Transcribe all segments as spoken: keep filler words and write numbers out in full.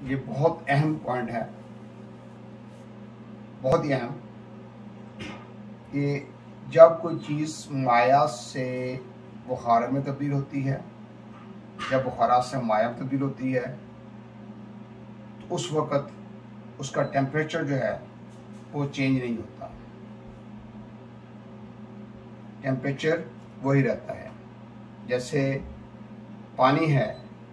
ये बहुत अहम पॉइंट है, बहुत ही अहम, कि जब कोई चीज़ माया से बुखार में तब्दील होती है, जब बुखारात से माया में तब्दील होती है, तो उस वक़्त उसका टेम्परेचर जो है वो चेंज नहीं होता, टेम्परेचर वही रहता है। जैसे पानी है,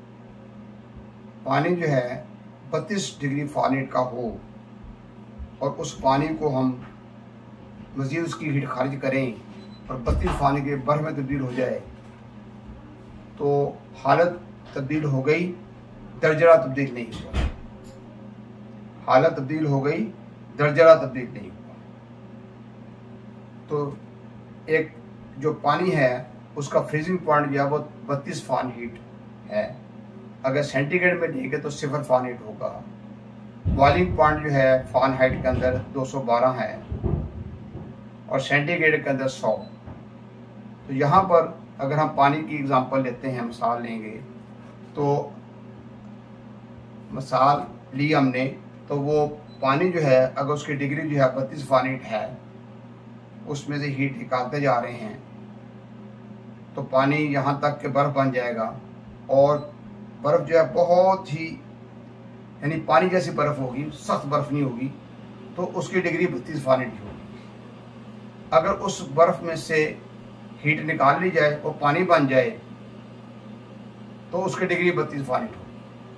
पानी जो है बत्तीस डिग्री फ़ारेनहाइट का हो और उस पानी को हम मज़ीद उसकी हीट खारिज करें और बत्तीस फ़ारेनहाइट के बर्फ़ में तब्दील हो जाए, तो हालत तब्दील हो गई, दर्जा तब्दील नहीं हुआ। हालत तब्दील हो गई, दर्जा तब्दील नहीं हुआ। तो एक जो पानी है उसका फ्रीजिंग पॉइंट जो है वो बत्तीस फ़ारेनहाइट है। अगर सेंटीग्रेड में देंगे तो सिफर फ़ारेनहाइट होगा। बॉइलिंग पॉइंट जो है फ़ारेनहाइट के अंदर दो सौ बारह है और सेंटीग्रेड के अंदर सौ। तो यहाँ पर अगर हम पानी की एग्जांपल लेते हैं, मिसाल लेंगे, तो मिसाल ली हमने, तो वो पानी जो है अगर उसकी डिग्री जो है बत्तीस फ़ारेनहाइट है, उसमें से हीट निकालते जा रहे हैं तो पानी यहाँ तक के बर्फ़ बन जाएगा और बर्फ़ जो है बहुत ही, यानी पानी जैसी बर्फ़ होगी, सख्त बर्फ़ नहीं होगी, तो उसकी डिग्री बत्तीस फ़ारेनहाइट होगी। अगर उस बर्फ़ में से हीट निकाल ली जाए और पानी बन जाए तो उसकी डिग्री बत्तीस फ़ारेनहाइट होगी।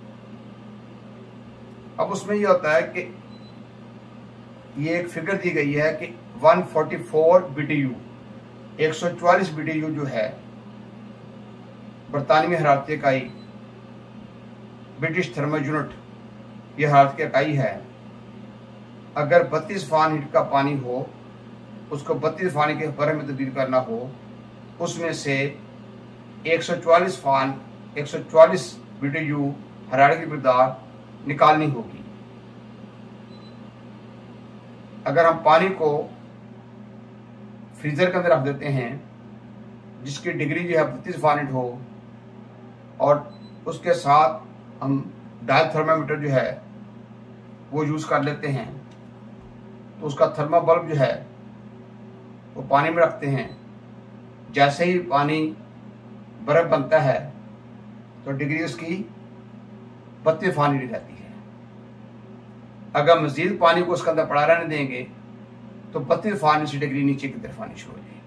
अब उसमें यह होता है कि ये एक फिगर दी गई है कि एक सौ चौवालीस बी टी यू, एक सौ चौवालीस बी टी यू जो है बरतानवी हरारती इकाई, ब्रिटिश थर्मल यूनिट, ये हरारती इकाई है। अगर बत्तीस फ़ारेनहाइट का पानी हो, उसको बत्तीस फ़ारेनहाइट के बर्फ़ में तब्दील करना हो, उसमें से एक सौ चौवालीस फ़ान एक सौ चौवालीस बी टी यू हरारत की मकदार निकालनी होगी। अगर हम पानी को फ्रीज़र के अंदर रख देते हैं जिसकी डिग्री जो है बत्तीस फ़ारेनहाइट हो और उसके साथ हम डायल थर्मामीटर जो है वो यूज़ कर लेते हैं, तो उसका थर्मा बल्ब जो है वो पानी में रखते हैं, जैसे ही पानी बर्फ़ बनता है तो डिग्री उसकी बत्तीस फ़ारेनहाइट रहती है। अगर मज़ीद पानी को उसके अंदर पड़ा रहने देंगे तो बत्तीस फ़ारेनहाइट से डिग्री नीचे की तरफ आनी शुरू हो जाएगी।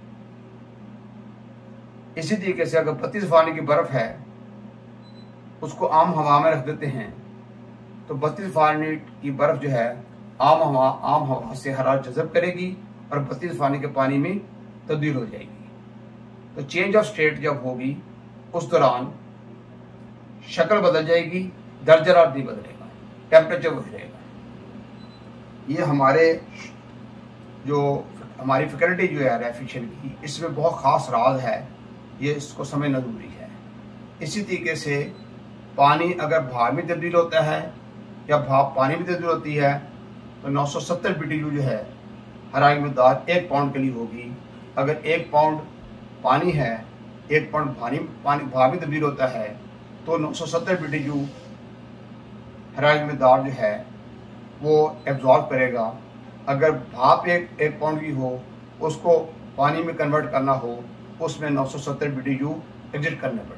इसी तरीके से अगर बत्तीस फ़ारेनहाइट की बर्फ़ है, उसको आम हवा में रख देते हैं तो बत्तीस फ़ारेनहाइट की बर्फ़ जो है आम हवा आम हवा से हरारत जज़ब करेगी और बत्तीस फ़ारेनहाइट के पानी में तब्दील हो जाएगी। तो चेंज ऑफ स्टेट जब होगी उस दौरान शक्ल बदल जाएगी, दर्जा नहीं बदलेगा, टेम्परेचर वही रहेगा। ये हमारे जो हमारी फैकल्टी जो है रेफ्रिजरेशन की, इसमें बहुत ख़ास राज है, ये इसको समझना ज़रूरी है। इसी तरीके से पानी अगर भाप में तब्दील होता है या भाप पानी में तब्दील होती है तो नौ सौ सत्तर बी टी यू जो है हरारत की मकदार एक पाउंड के लिए होगी। अगर एक पाउंड पानी है, एक पाउंड पानी पानी भाप में तब्दील होता है तो नौ सौ सत्तर बी टी यू हरारत की मकदार जो है वो एब्जॉर्ब करेगा। अगर भाप एक एक पाउंड की हो, उसको पानी में कन्वर्ट करना हो, उसमें नौ सौ सत्तर बी टी यू एग्जिट करने पड़ेगी।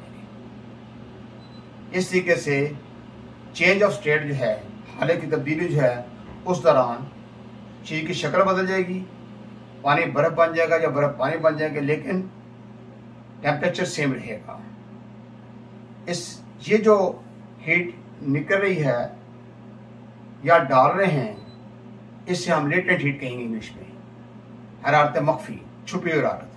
इस तरीके से चेंज ऑफ स्टेट जो है, हालत की तब्दीली जो है, उस दौरान चीज़ की शक्ल बदल जाएगी, पानी बर्फ़ बन जाएगा या बर्फ़ पानी बन जाएगा, लेकिन टेम्परेचर सेम रहेगा। इस ये जो हीट निकल रही है या डाल रहे हैं, इससे हम लेटेंट हीट कहेंगे इंग्लिश में, हरारत मख्फी, छुपी हुई हरारत।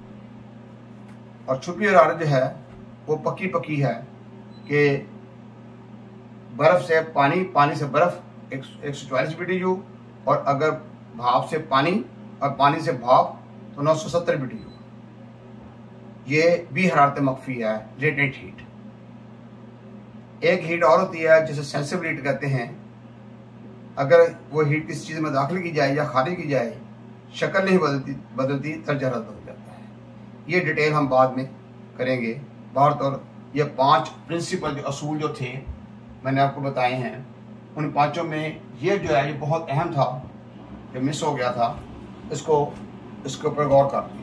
और छुपी हुई हरारत जो है वो पक्की पक्की है कि बर्फ़ से पानी, पानी से बर्फ़ एक सौ चौवालीस बी टी यू, और अगर भाप से पानी और पानी से भाप तो नौ सौ सत्तर बी टी यू। ये भी हरारत मख्फी है, लेटेंट हीट। एक हीट और होती है जिसे सेंसिबल हीट कहते हैं। अगर वो हीट किसी चीज़ में दाखिल की जाए या खारिज की जाए, शक्ल नहीं बदलती बदलती दर्जा रद्द हो जाता है। ये डिटेल हम बाद में करेंगे। बहुत और ये पांच प्रिंसिपल जो असूल जो थे मैंने आपको बताए हैं, उन पांचों में ये जो है ये बहुत अहम था, जो मिस हो गया था, इसको इसके ऊपर गौर कर।